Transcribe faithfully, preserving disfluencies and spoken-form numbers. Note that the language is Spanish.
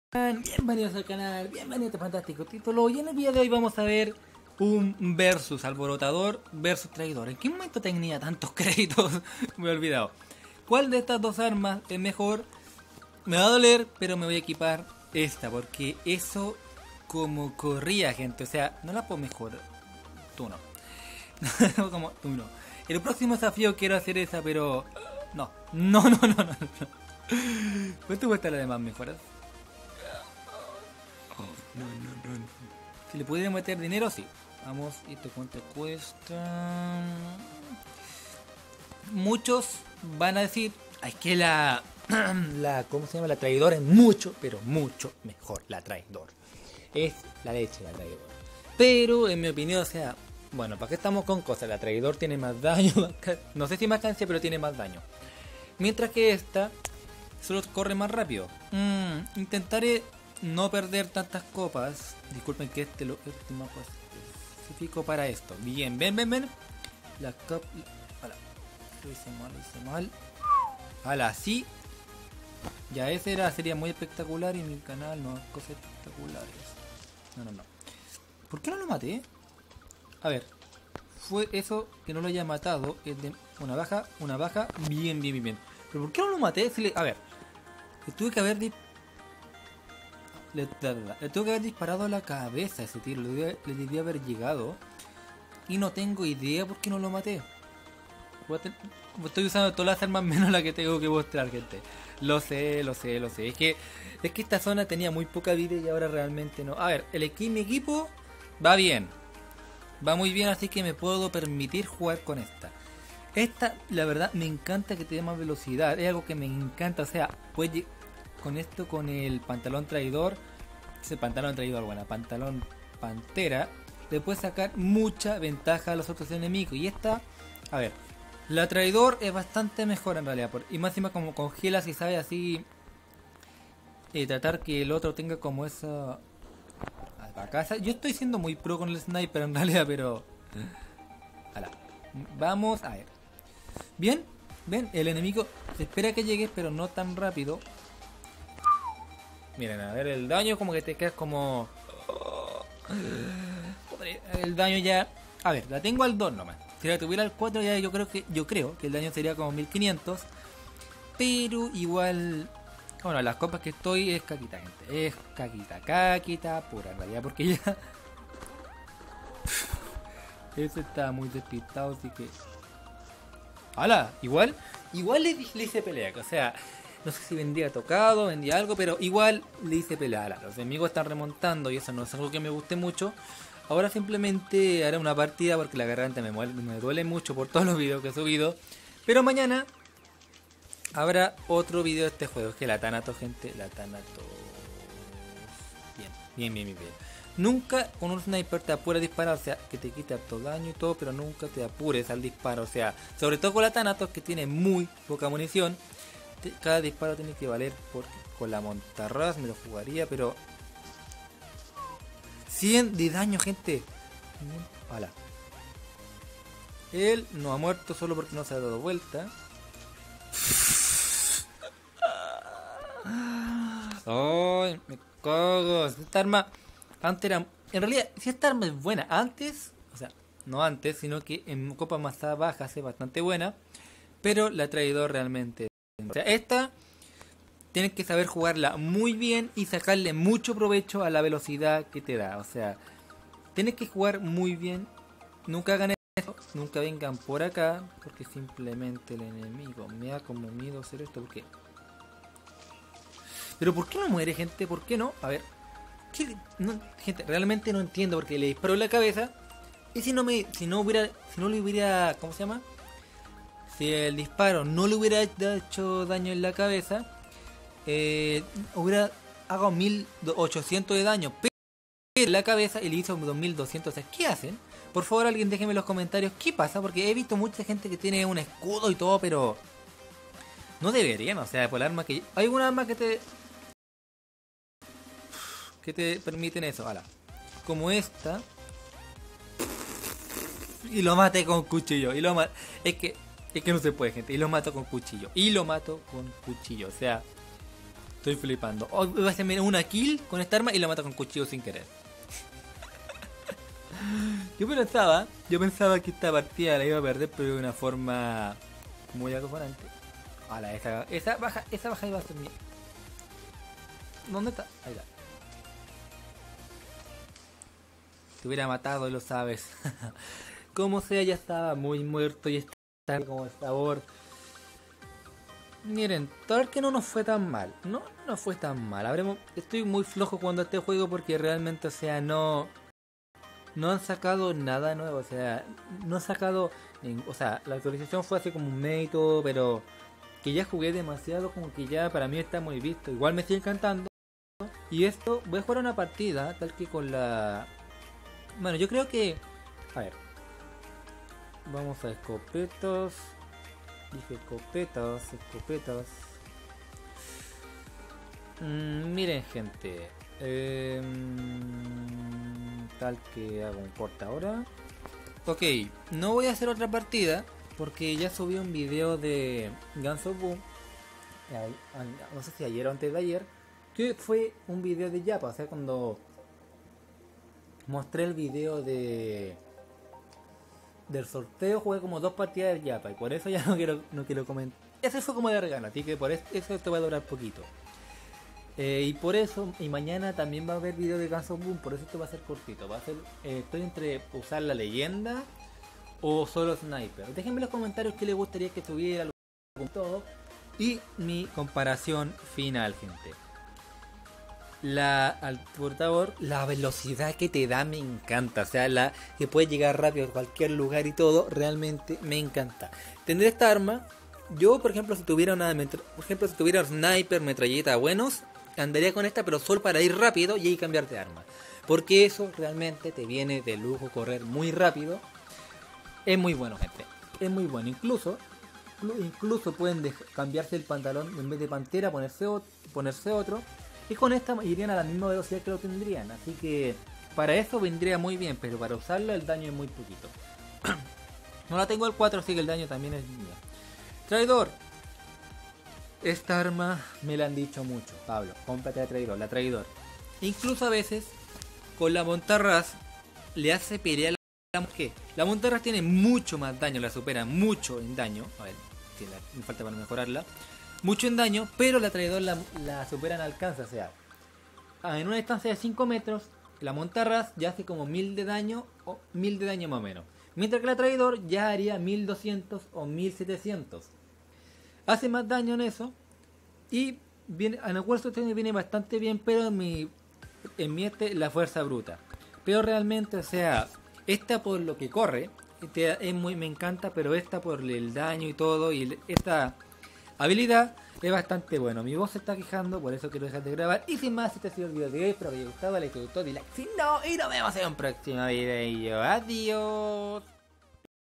Bienvenidos al canal, bienvenidos a este fantástico título. Y en el video de hoy vamos a ver un versus alborotador versus traidor. ¿En qué momento tenía tantos créditos? Me he olvidado. ¿Cuál de estas dos armas es mejor? Me va a doler, pero me voy a equipar esta, porque eso como corría, gente. O sea, no la puedo mejorar. Tú no. Como tú no. El próximo desafío quiero hacer esa, pero no. No, no, no, no, no. ¿Cuánto cuesta la demás mejoras? No, no, no, no. Si le pudiera meter dinero, sí. Vamos, ¿esto cuánto cuesta? Muchos van a decir, es que la, la, ¿cómo se llama? La traidora es mucho, pero mucho mejor. La traidor es la leche, la traidor. Pero en mi opinión, o sea, bueno, ¿para qué estamos con cosas? La traidor tiene más daño, no sé si más cancia, pero tiene más daño. Mientras que esta solo corre más rápido. Mm, intentaré no perder tantas copas. Disculpen que este, lo, este mapa es específico para esto. Bien, ven, ven, ven. La copa. Lo hice mal, lo hice mal. Ala, sí. Ya ese era, sería muy espectacular y mi canal no, cosas espectaculares. No, no, no. ¿Por qué no lo maté? A ver. Fue eso que no lo haya matado. Es de una baja, una baja. Bien, bien, bien, bien. Pero ¿por qué no lo maté? Si le, a ver. Le tuve que haber disparado. Le, le tuve que haber disparado a la cabeza ese tiro. Le debía, le debía haber llegado. Y no tengo idea por qué no lo maté. Estoy usando todas las armas menos la que tengo que mostrar, gente. Lo sé, lo sé, lo sé. Es que, es que esta zona tenía muy poca vida y ahora realmente no. A ver, el equipo, mi equipo va bien. Va muy bien, así que me puedo permitir jugar con esta. Esta, la verdad, me encanta que te dé más velocidad. Es algo que me encanta. O sea, puedes con esto, con el pantalón traidor. Ese pantalón traidor, bueno, pantalón pantera. Le puedes sacar mucha ventaja a los otros enemigos. Y esta, a ver, la traidor es bastante mejor en realidad. Por, y más encima como congela, si sabe así. Eh, tratar que el otro tenga como esa. Casa. Yo estoy siendo muy pro con el sniper en realidad, pero. Ala. Vamos a ver. Bien, ven, el enemigo se espera que llegues, pero no tan rápido. Miren, a ver, el daño como que te quedas como. El daño ya. A ver, la tengo al dos nomás. Si la tuviera al cuatro ya yo creo que. Yo creo que el daño sería como mil quinientos. Pero igual. Bueno, las copas que estoy es caquita, gente. Es caquita, caquita pura en realidad, porque ya. Ese está muy despistado, así que. ¡Hala! Igual, igual le, le hice pelea, o sea, no sé si vendía tocado, vendía algo, pero igual le hice pelea. ¡Hala! Los enemigos están remontando y eso no es algo que me guste mucho. Ahora simplemente haré una partida porque la garganta me, muele, me duele mucho por todos los videos que he subido. Pero mañana habrá otro video de este juego, es que la Thanatos, gente, la Thanatos. Bien, bien, bien, bien, bien. Nunca con un sniper te apures a disparar, o sea, que te quite harto daño y todo, pero nunca te apures al disparo, o sea, sobre todo con la Thanatos que tiene muy poca munición. Cada disparo tiene que valer, porque con la Montarraz me lo jugaría, pero cien de daño, gente. Hala. Él no ha muerto solo porque no se ha dado vuelta. Ay, me cago. Esta arma antes era. En realidad, si esta arma es buena antes, o sea, no antes, sino que en copas más bajas es bastante buena. Pero la traidor realmente. O sea, esta tienes que saber jugarla muy bien y sacarle mucho provecho a la velocidad que te da. O sea, tienes que jugar muy bien. Nunca hagan eso, nunca vengan por acá, porque simplemente el enemigo me da como miedo hacer esto. Porque. Pero ¿por qué no muere, gente? ¿Por qué no? A ver. ¿Qué? No, gente, realmente no entiendo porque le disparó en la cabeza. Y si no me. Si no hubiera. Si no le hubiera. ¿Cómo se llama? Si el disparo no le hubiera hecho daño en la cabeza. Eh, hubiera hago mil ochocientos de daño. Pero en la cabeza y le hizo dos mil doscientos. O sea, ¿qué hacen? Por favor, alguien déjeme en los comentarios qué pasa. Porque he visto mucha gente que tiene un escudo y todo, pero. No deberían, o sea, por el arma que. Hay una arma que te. Que te permiten eso, ala. Como esta. Y lo maté con cuchillo. Y lo ma es que. Es que no se puede, gente. Y lo mato con cuchillo. Y lo mato con cuchillo. O sea. Estoy flipando. Hoy voy a hacerme una kill con esta arma y la mata con cuchillo sin querer. Yo pensaba, yo pensaba que esta partida la iba a perder, pero de una forma muy acojonante. Ala, esa, esa baja, esa baja iba a ser mía. ¿Dónde está? Ahí está. Te hubiera matado, lo sabes. Como sea, ya estaba muy muerto y está como el sabor. Miren, tal vez que no nos fue tan mal. No, no fue tan mal. Habremos, estoy muy flojo jugando a este juego porque realmente, o sea, no... No han sacado nada nuevo, o sea, no han sacado... O sea, la actualización fue hace como un mes y todo, pero... Que ya jugué demasiado, como que ya para mí está muy visto. Igual me sigue encantando. Y esto, voy a jugar una partida, tal que con la... Bueno, yo creo que... A ver. Vamos a escopetos. Dije escopetas, escopetas. Mm, miren, gente. Eh, tal que hago un corte ahora. Ok, no voy a hacer otra partida porque ya subí un video de Guns of Boom. No sé si ayer o antes de ayer. Que fue un video de Yapa. O sea, cuando mostré el video de... del sorteo, jugué como dos partidas de Yapa y por eso ya no quiero no quiero comentar. Ese fue como de regalo, así que por eso, eso te va a durar poquito. Eh, y por eso, y mañana también va a haber video de Guns of Boom, por eso esto va a ser cortito. Va a ser, eh, estoy entre usar la leyenda o solo sniper. Déjenme en los comentarios qué les gustaría que tuviera con todo. Y mi comparación final, gente. La al portador, la velocidad que te da me encanta, o sea, la que puede llegar rápido a cualquier lugar y todo, realmente me encanta. Tener esta arma, yo por ejemplo si tuviera una por ejemplo si tuviera sniper, metralleta buenos, andaría con esta, pero solo para ir rápido y ahí cambiar de arma, porque eso realmente te viene de lujo, correr muy rápido. Es muy bueno, gente, es muy bueno. Incluso incluso pueden dejar, cambiarse el pantalón, en vez de pantera ponerse otro, ponerse otro. Y con esta irían a la misma velocidad que lo tendrían. Así que para eso vendría muy bien. Pero para usarlo el daño es muy poquito. No la tengo al cuatro, así que el daño también es mío. Traidor. Esta arma me la han dicho mucho. Pablo, cómprate la traidor. La traidor. Incluso a veces con la montarras le hace pelear la... ¿Qué? La montarras tiene mucho más daño. La supera mucho en daño. A ver, si la, me falta para mejorarla. Mucho en daño, pero la traidor la, la supera en alcance, o sea, en una distancia de cinco metros, la montarras ya hace como mil de daño o mil de daño más o menos. Mientras que la traidor ya haría mil doscientos o mil setecientos. Hace más daño en eso. Y viene, en el cuerpo viene bastante bien, pero en mi, en mi este, la fuerza bruta. Pero realmente, o sea, esta por lo que corre, este, es muy, me encanta, pero esta por el daño y todo, y esta... habilidad es bastante bueno. Mi voz se está quejando, por eso quiero dejar de grabar. Y sin más, este ha sido el video de hoy. Espero que os haya gustado, les gustó, like si no. Y nos vemos en un próximo video. Adiós.